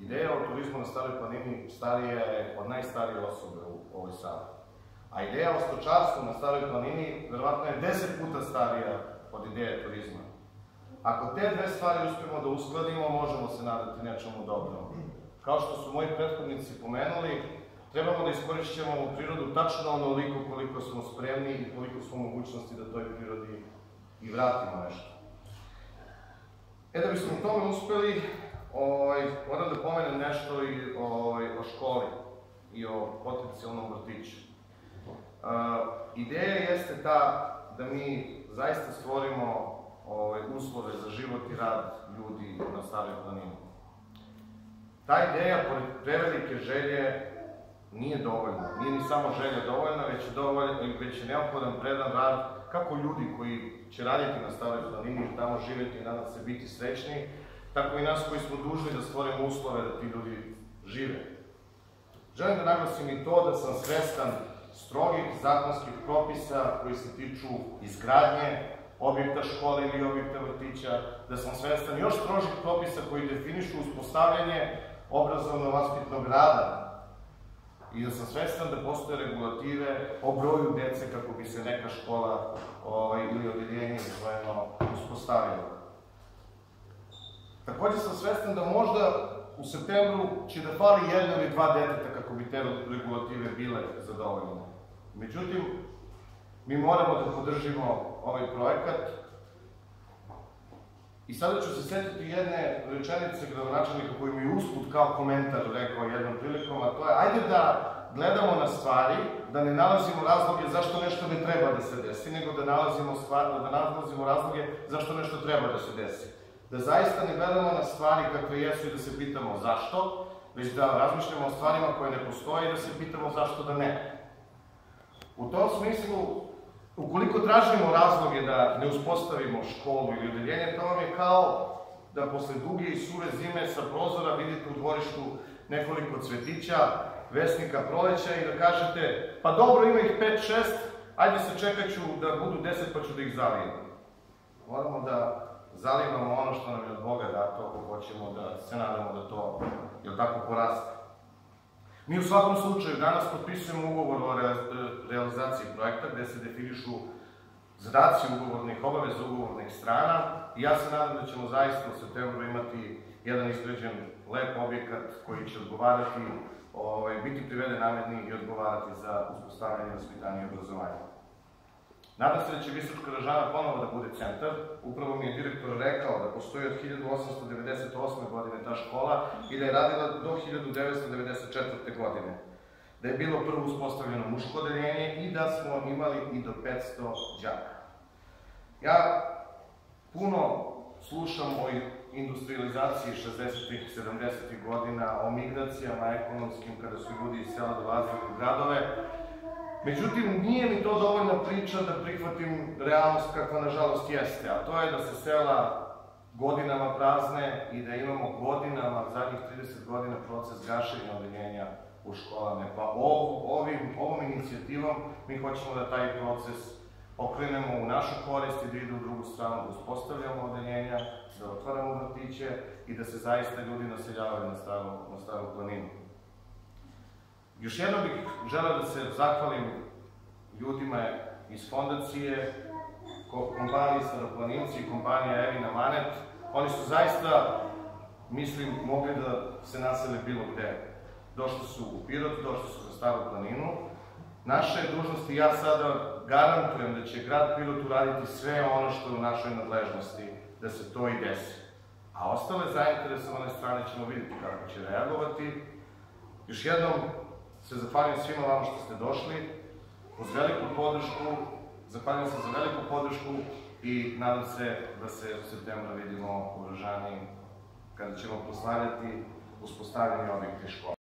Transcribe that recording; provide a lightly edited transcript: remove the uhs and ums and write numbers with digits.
Ideja o turizmu na Staroj planini starija je od najstarije osobe u ovoj sali. A ideja o stočarstvu na Staroj planini verovatno je 10 puta starija od ideje turizma. Ako te dve stvari uspemo da uskladimo, možemo se nadati nečemu dobrom. Kao što su moji prethodnici pomenuli, trebamo da iskorišćavamo prirodu tačno onoliko koliko smo spremni i koliko smo mogućnosti da toj prirodi i vratimo nešto. Da bismo u tome uspeli, moram da pomenem nešto i o školi i o potencijalnom vrtiću. Ideja jeste ta da mi zaista stvorimo uslove za život i rad ljudi na Staroj planini. Ta ideja, pored prevelike želje, nije dovoljna. Nije ni samo želja dovoljna, već je neophodan predan rad kako ljudi koji će raditi na Staroj planini i tamo živjeti i nadam se biti srećni, tako i nas koji smo dužni da stvorimo uslove da ti ljudi žive. Želim da naglasim i to da sam svestan strogih zakonskih propisa koji se tiču izgradnje objekta škole ili objekta vrtića, da sam svestan još strožih propisa koji definišu uspostavljanje obrazovno-vaspitnog rada i da sam svestan da postoje regulative o broju dece kako bi se neka škola ili odeljenje izdvojeno uspostavilo. Takođe sam svestan da možda u septembru će da fali 1 ili 2 deteta kako bi te regulative bile zadovoljene. Međutim, mi moramo da podržimo ovaj projekat i sada ću se setiti jedne rečenice gradonačelnika koji mi je usput kao komentar rekao jednom prilikom, a to je ajde da gledamo na stvari, da ne nalazimo razloge zašto nešto ne treba da se desi, nego da nalazimo razloge zašto nešto treba da se desi. Da zaista ne gledamo na stvari kakve jesu i da se pitamo zašto, već da razmišljamo o stvarima koje ne postoje i da se pitamo zašto da ne. U tom smislu, ukoliko tražimo razloge da ne uspostavimo školu ili odeljenje, to vam je kao da posle duge i suve zime sa prozora vidite u dvorištu nekoliko cvetića, vesnika proleća i da kažete pa dobro, ima ih 5-6, ajde se čekat ću da budu 10 pa ću da ih zalijem. Moramo da zalivamo ono što nam je od Boga dato, ako hoćemo da se nadamo da to tako poraste. Mi u svakom slučaju danas potpisujemo ugovor o realizaciji projekta gde se definišu zadaci ugovornih, obaveza ugovornih strana i ja se nadam da ćemo zaista u septembru imati jedan izgrađen lep objekat koji će odgovarati, biti priveden nameni i odgovarati za uspostavljanje vaspitanja i obrazovanja. Nadam se da će Visočka Ražana ponovo da bude centar. Upravo mi je direktor rekao da postoji od 1898. godine ta škola i da je radila do 1994. godine. Da je bilo prvo uspostavljeno muško odeljenje i da smo imali i do 500 đaka. Ja puno slušam o industrializaciji 60-ih, 70-ih godina, o migracijama ekonomskim kada su ljudi iz sela dolazili u gradove. Međutim, nije mi to dovoljna priča da prihvatim realnost kakva nažalost jeste, a to je da se sela godinama prazne i da imamo godinama, zadnjih 30 godina, proces gašenja odeljenja u školama. Pa ovom inicijativom mi hoćemo da taj proces okrenemo u našu korist i da ide u drugu stranu, da uspostavljamo odeljenja, da otvaramo vrtiće i da se zaista ljudi naseljavaju na Staru planinu. Još jednom bih želeo da se zahvalim ljudima iz fondacije, kompaniji Staroplaninci i kompanija Evina Manet. Oni su zaista, mislim, mogli da se nasele bilo gde. Došli su u Pirot, došli su za Staru planinu. Naša je dužnost i ja sada garantujem da će grad Pirot uraditi sve ono što je u našoj nadležnosti da se to i desi. A ostale zainteresovane strane ćemo vidjeti kako će reagovati. Još jednom se zahvaljujem svima vama što ste došli, uz veliku podršku, zahvaljujem se za veliku podršku i nadam se da se u septembru vidimo u Ražani kada ćemo proslavljati uspostavljanje objekta škole.